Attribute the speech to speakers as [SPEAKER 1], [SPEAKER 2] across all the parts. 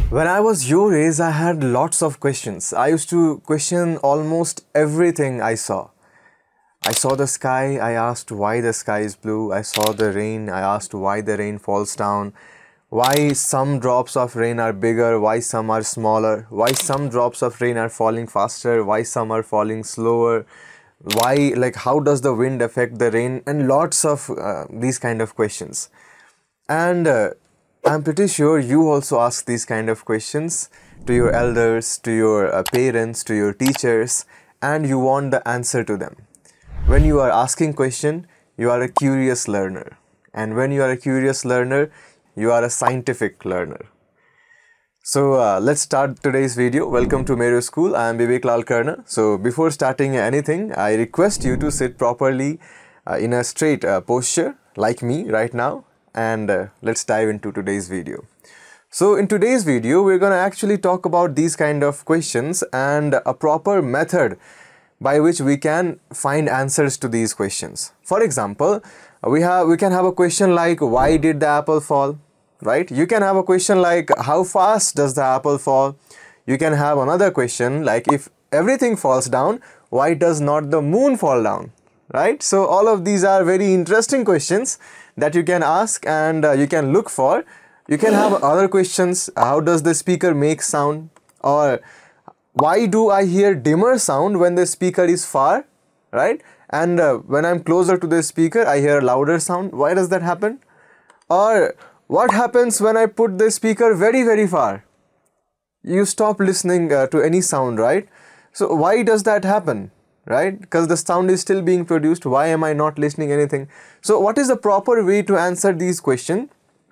[SPEAKER 1] When I was your age, I had lots of questions. I used to question almost everything I saw. I saw the sky, I asked why the sky is blue. I saw the rain, I asked why the rain falls down. Why some drops of rain are bigger, why some are smaller, why some drops of rain are falling faster, why some are falling slower, why, like, how does the wind affect the rain, and lots of these kind of questions. And I'm pretty sure you also ask these kind of questions to your elders, to your parents, to your teachers, and you want the answer to them. When you are asking question, you are a curious learner. And when you are a curious learner, you are a scientific learner. So let's start today's video. Welcome to Mero School. I am Vivek Lal Karna. So before starting anything, I request you to sit properly in a straight posture like me right now. And let's dive into today's video. So in today's video, we're going to actually talk about these kind of questions and a proper method by which we can find answers to these questions. For example, we can have a question like, why did the apple fall? Right? You can have a question like, how fast does the apple fall? You can have another question like, if everything falls down, why does not the moon fall down? Right? So all of these are very interesting questions that you can ask and you can look for. You can have other questions. How does the speaker make sound? Or why do I hear dimmer sound when the speaker is far? Right? And when I'm closer to the speaker, I hear louder sound. Why does that happen? Or what happens when I put the speaker very, very far? You stop listening to any sound, right? So why does that happen? Right? Because the sound is still being produced. Why am I not listening anything? So what is the proper way to answer these questions?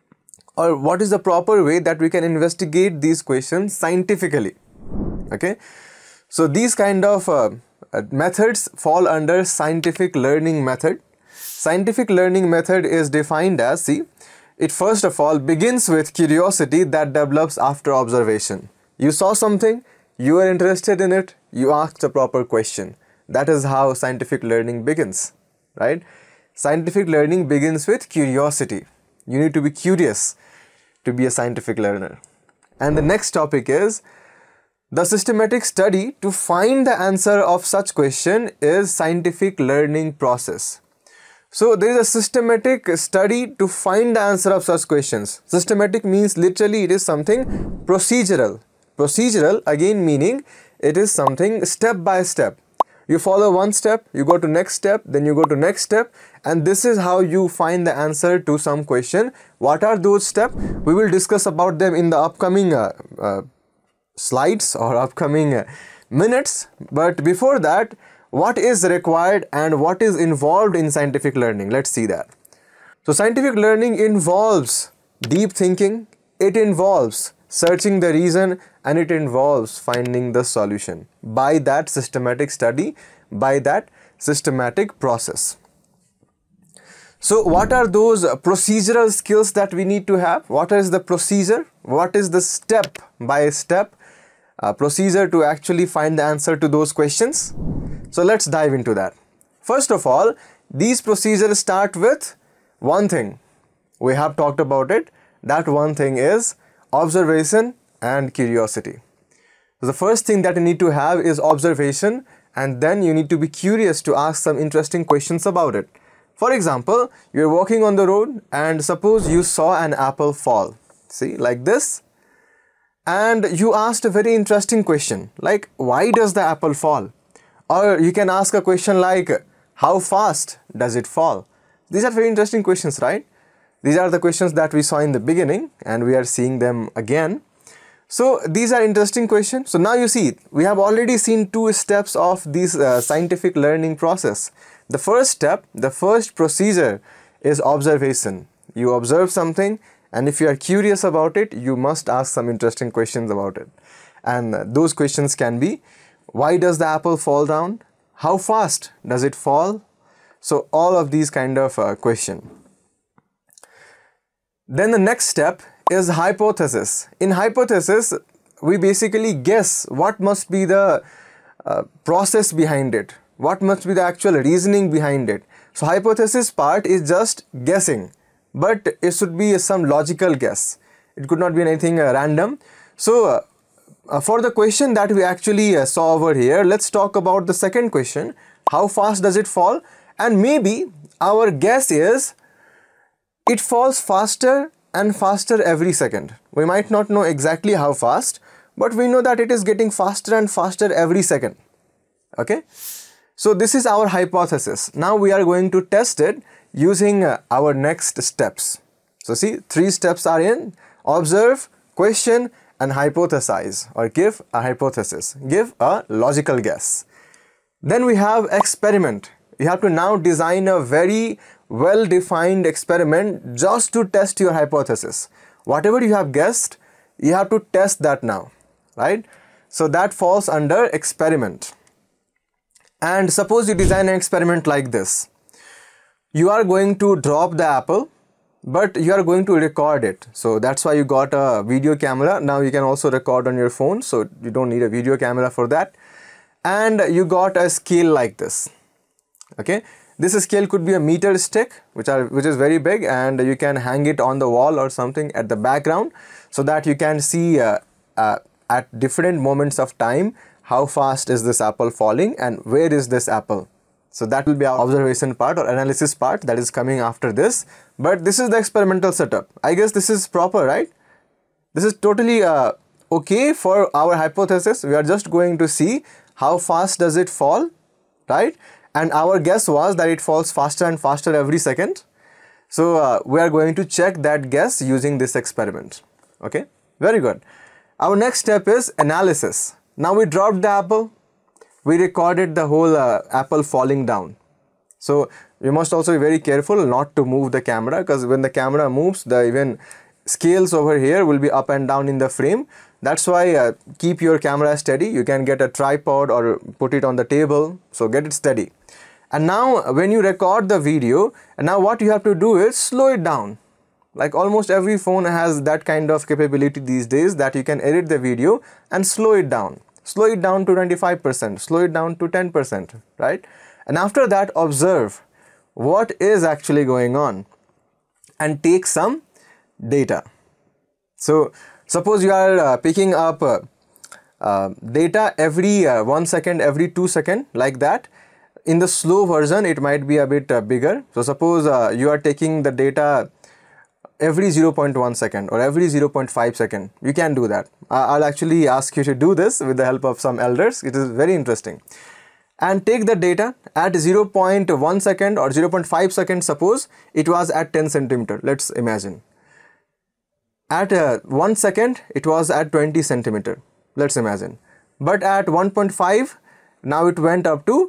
[SPEAKER 1] Or what is the proper way that we can investigate these questions scientifically? Okay. So these kind of methods fall under scientific learning method. Scientific learning method is defined as, see, it first of all begins with curiosity that develops after observation. You saw something, you are interested in it, you asked a proper question. That is how scientific learning begins, right? Scientific learning begins with curiosity. You need to be curious to be a scientific learner. And the next topic is the systematic study to find the answer of such question is scientific learning process. So there is a systematic study to find the answer of such questions. Systematic means literally it is something procedural. Procedural again meaning it is something step by step. You follow one step, you go to next step, then you go to next step, and this is how you find the answer to some question. What are those steps? We will discuss about them in the upcoming slides or upcoming minutes. But before that, what is required and what is involved in scientific learning? Let's see that. So scientific learning involves deep thinking, it involves searching the reason, and it involves finding the solution by that systematic study, by that systematic process. So what are those procedural skills that we need to have? What is the procedure? What is the step by step procedure to actually find the answer to those questions? So let's dive into that. First of all, these procedures start with one thing. We have talked about it. That one thing is observation and curiosity. So the first thing that you need to have is observation, and then you need to be curious to ask some interesting questions about it. For example, you're walking on the road and suppose you saw an apple fall. See, like this. And you asked a very interesting question like, why does the apple fall? Or you can ask a question like, how fast does it fall? These are very interesting questions, right? These are the questions that we saw in the beginning and we are seeing them again. So these are interesting questions. So now you see, we have already seen two steps of this scientific learning process. The first step, the first procedure is observation. You observe something, and if you are curious about it, you must ask some interesting questions about it. And those questions can be, why does the apple fall down? How fast does it fall? So all of these kind of questions. Then the next step is hypothesis. In hypothesis, we basically guess what must be the process behind it. What must be the actual reasoning behind it. So hypothesis part is just guessing, but it should be some logical guess. It could not be anything random. So for the question that we actually saw over here, let's talk about the second question. How fast does it fall? And maybe our guess is it falls faster and faster every second. We might not know exactly how fast, but we know that it is getting faster and faster every second. Okay, so this is our hypothesis. Now we are going to test it using our next steps. So see, 3 steps are in: observe, question, and hypothesize, or give a hypothesis, give a logical guess. Then we have experiment. You have to now design a very well-defined experiment just to test your hypothesis. Whatever you have guessed, you have to test that now, right? So that falls under experiment. And suppose you design an experiment like this. You are going to drop the apple, but you are going to record it. So that's why you got a video camera. Now you can also record on your phone, so you don't need a video camera for that. And you got a scale like this. Okay, this scale could be a meter stick, which is very big, and you can hang it on the wall or something at the background, so that you can see at different moments of time how fast is this apple falling and where is this apple. So that will be our observation part or analysis part that is coming after this. But this is the experimental setup. I guess this is proper, right? This is totally okay for our hypothesis. We are just going to see how fast does it fall, right? And our guess was that it falls faster and faster every second. So we are going to check that guess using this experiment. Okay, very good. Our next step is analysis. Now we dropped the apple. We recorded the whole apple falling down. So you must also be very careful not to move the camera, because when the camera moves, the even scales over here will be up and down in the frame. That's why keep your camera steady. You can get a tripod or put it on the table. So get it steady. And now when you record the video, and now what you have to do is slow it down. Like almost every phone has that kind of capability these days, that you can edit the video and slow it down. Slow it down to 25%, slow it down to 10%, right? And after that, observe what is actually going on and take some data. So suppose you are picking up data every 1 second, every 2 seconds, like that. In the slow version, it might be a bit bigger. So suppose you are taking the data every 0.1 second or every 0.5 second. You can do that. I'll actually ask you to do this with the help of some elders. It is very interesting. And take the data at 0.1 second or 0.5 seconds. Suppose it was at 10 centimeter. Let's imagine. At 1 second, it was at 20 centimeter. Let's imagine. But at 1.5, now it went up to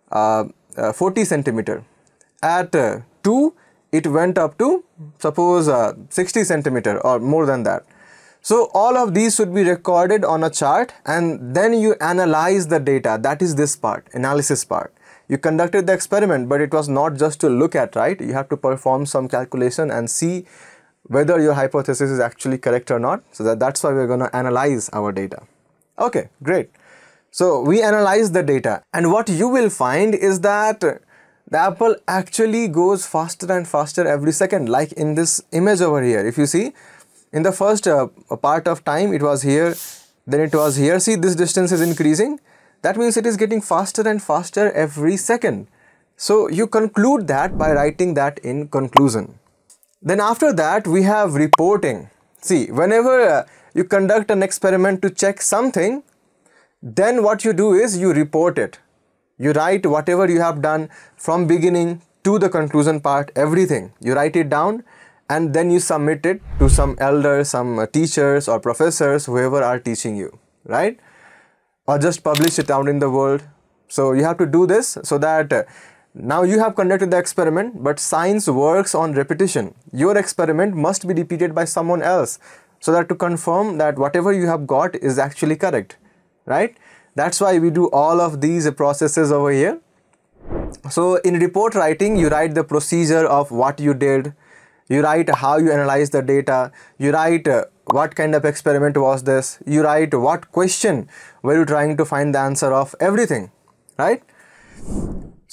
[SPEAKER 1] 40 centimeter. At 2, it went up to suppose 60 centimeter or more than that. So all of these should be recorded on a chart, and then you analyze the data. That is this part, analysis part. You conducted the experiment, but it was not just to look at, right? You have to perform some calculation and see whether your hypothesis is actually correct or not. So that's why we're going to analyze our data. Okay, great. So we analyze the data, and what you will find is that the apple actually goes faster and faster every second, like in this image over here. If you see, in the first part of time, it was here, then it was here. See, this distance is increasing. That means it is getting faster and faster every second. So you conclude that by writing that in conclusion. Then after that, we have reporting. See, whenever you conduct an experiment to check something, then what you do is you report it. You write whatever you have done from beginning to the conclusion part, everything. You write it down, and then you submit it to some elders, some teachers or professors, whoever are teaching you, right? Or just publish it out in the world. So you have to do this so that now you have conducted the experiment, but science works on repetition. Your experiment must be repeated by someone else, so that to confirm that whatever you have got is actually correct, right? That's why we do all of these processes over here. So in report writing, you write the procedure of what you did, you write how you analyze the data, you write what kind of experiment was this, you write what question were you trying to find the answer of, everything, right?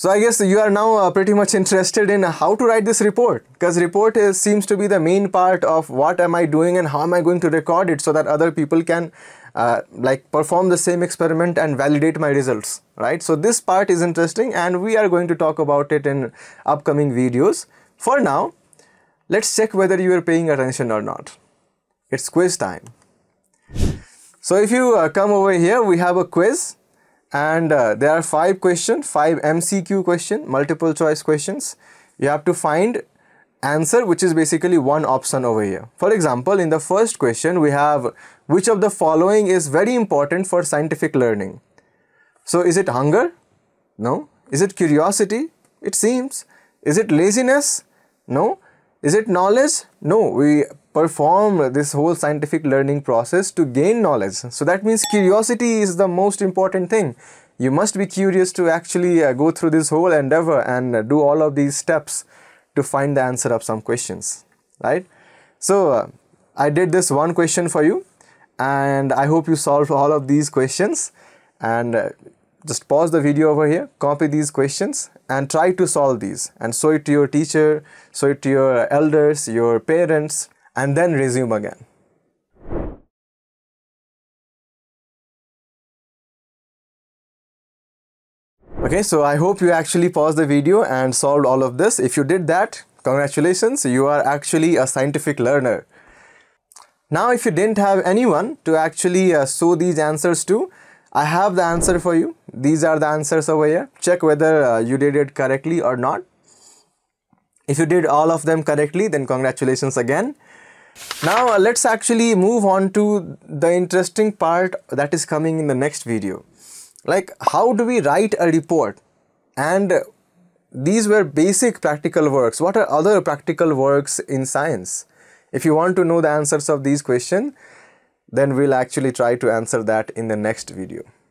[SPEAKER 1] So I guess you are now pretty much interested in how to write this report, because report seems to be the main part of what am I doing and how am I going to record it so that other people can like perform the same experiment and validate my results, right? So this part is interesting and we are going to talk about it in upcoming videos. For now, let's check whether you are paying attention or not. It's quiz time. So if you come over here, we have a quiz. And there are 5 questions, 5 MCQ questions, multiple choice questions. You have to find answer, which is basically one option over here. For example, in the first question, we have which of the following is very important for scientific learning? So is it hunger? No. Is it curiosity? It seems. Is it laziness? No. Is it knowledge? No. We perform this whole scientific learning process to gain knowledge. So that means curiosity is the most important thing. You must be curious to actually go through this whole endeavor and do all of these steps to find the answer of some questions, right? So I did this one question for you and I hope you solved all of these questions. And just pause the video over here, copy these questions and try to solve these and show it to your teacher, show it to your elders, your parents, and then resume again. Okay, so I hope you actually paused the video and solved all of this. If you did that, congratulations, you are actually a scientific learner. Now, if you didn't have anyone to actually show these answers to, I have the answer for you. These are the answers over here. Check whether you did it correctly or not. If you did all of them correctly, then congratulations again. Now let's actually move on to the interesting part that is coming in the next video. Like, how do we write a report? And these were basic practical works. What are other practical works in science? If you want to know the answers of these questions, then we'll actually try to answer that in the next video.